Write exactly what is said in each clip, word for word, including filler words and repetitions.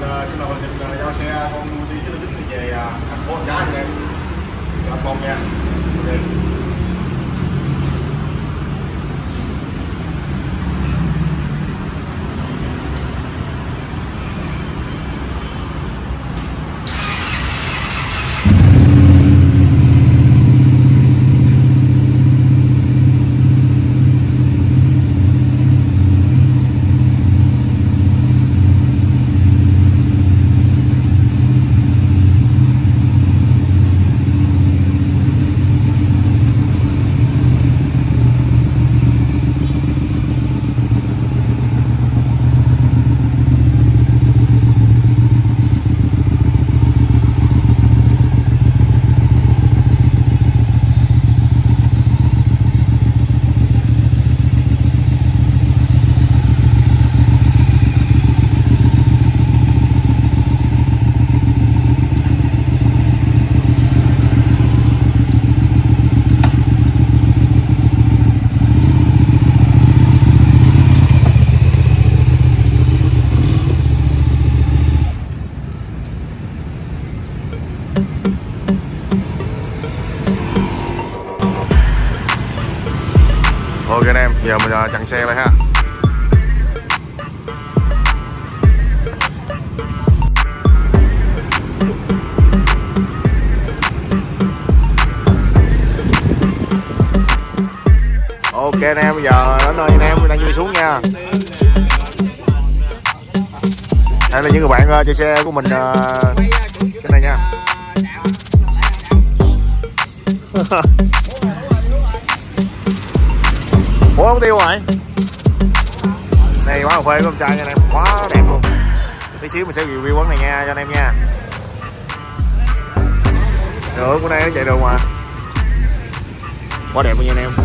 uh, xin lỗi mình uh, giao xe con đi với Linh Tính về uh, thành phố An Giang anh em. Chào con nha. Okay. Ok anh em, giờ mình chặn xe lại ha. Ok anh em, bây giờ đến nơi anh em đang đi xuống nha. Đây là những người bạn uh, chơi xe của mình uh, cái này nha. Ủa không tiêu rồi. Này quán cà phê của con trai nha anh em, quá đẹp luôn. Tí xíu mình sẽ review quán này nha cho anh em nha. Được, bữa nay nó chạy được mà. Quá đẹp luôn nha anh em.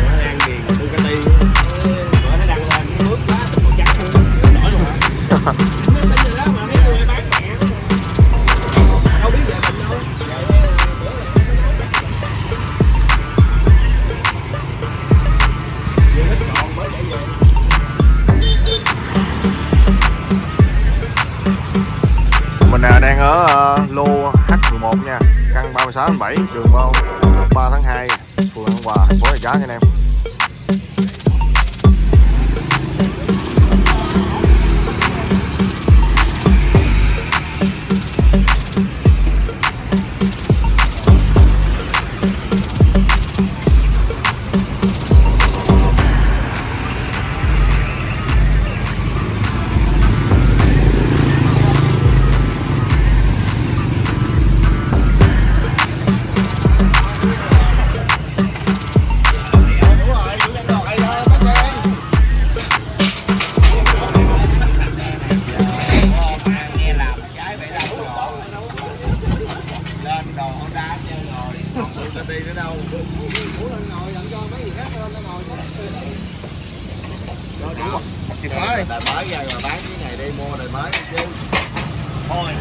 Mình đang ở uh, lô H mười một nha, căn ba mươi sáu bảy, đường bao ba tháng hai, phường An Hòa, thành phố Rạch Giá nha anh em. Đời mới ra rồi bán cái này đi, mua đời mới chứ. Thôi.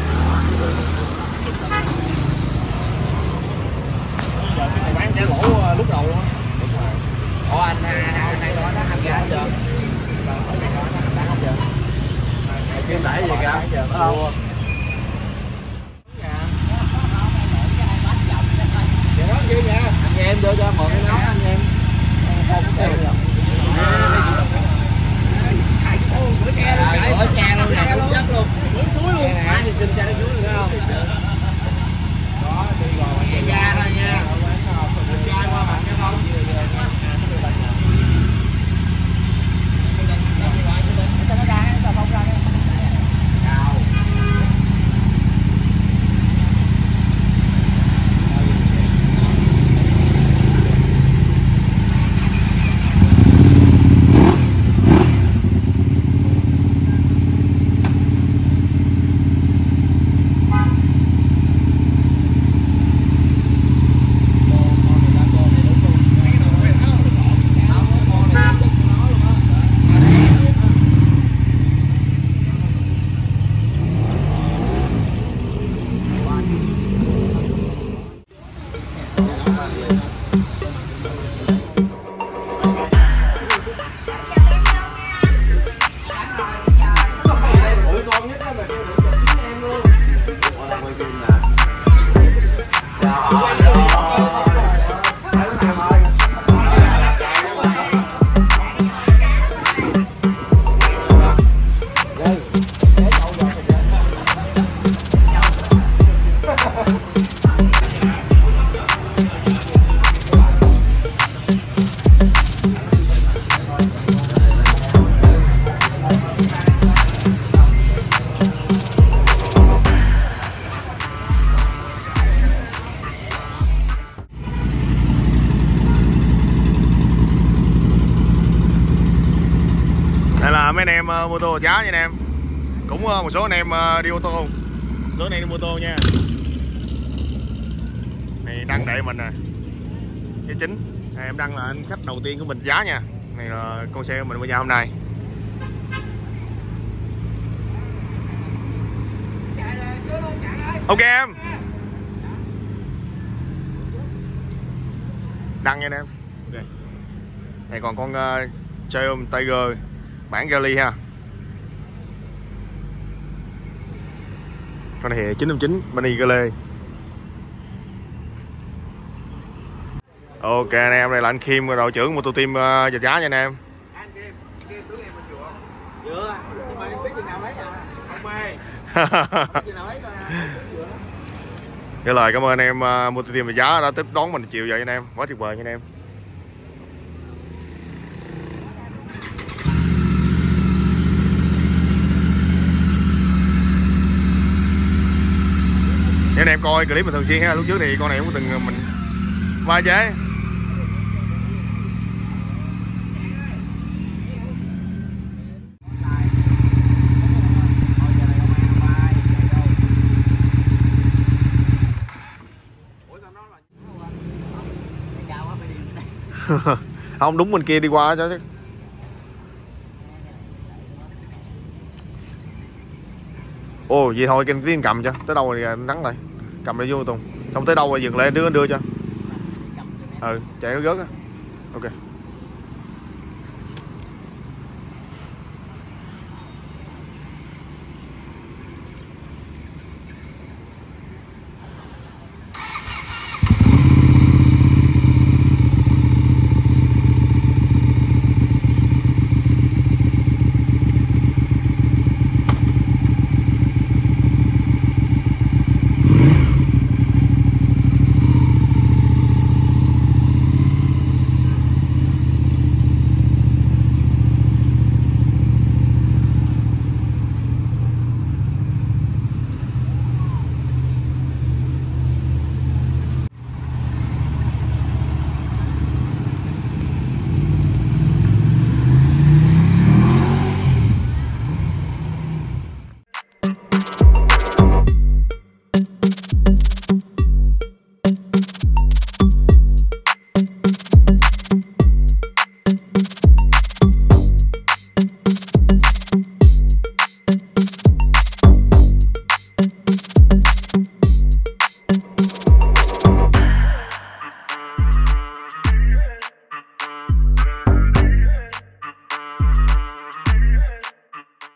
Giờ cái này bán trả lỗ lúc đầu luôn á. Đúng rồi. Ủa anh hai hai đó nó ăn giá hết chưa? Bán hết chưa? Kim đẩy gì kìa? Không. Dạ đó gì nha. Anh em đưa cho một cái nón anh em. Không có tiền rồi. Cửa xe luôn, cửa xe luôn nè, đúng chất luôn, xuống suối luôn, ai thì xin cho nó xuống được không? Đó, đi rồi, về ga thôi nha, trai qua mặt cái không? Đây là mấy anh em uh, mô tô giá nha anh em. Cũng uh, một số anh em uh, đi ô tô, một số anh em đi mô tô nha. Này đăng đợi mình nè, cái chính này, em đăng là anh khách đầu tiên của mình giá nha. Này là con xe của mình mua giá hôm nay. Ok em. Đăng nha anh em. Okay. Này còn con uh, Triumph Tiger bản rally ha. Con này thì chín năm chín Mini Gale. Ok anh em, đây là anh Kim, đội trưởng Moto Team uh, Giật Giá nha anh em. Anh Kim, Kim tướng em mình chùa. Vừa, nhưng mà em biết chừng nào lấy à? Không mê. Chừng nào lấy coi à? Cái lời cảm ơn anh em uh, Moto Team Giật Giá đã tiếp đón mình chiều vậy anh em, quá tuyệt vời nha anh em. Nếu anh em coi clip mình thường xuyên ha, lúc trước thì con này cũng từng mình va chế. Không, đúng bên kia đi qua cho chứ. Ồ vậy thôi, cái tiếng cầm cho tới đâu rồi nắng lại cầm lại vô Tùng, xong tới đâu rồi dừng lại đưa đưa cho. Ừ chạy nó rớt á. Ok.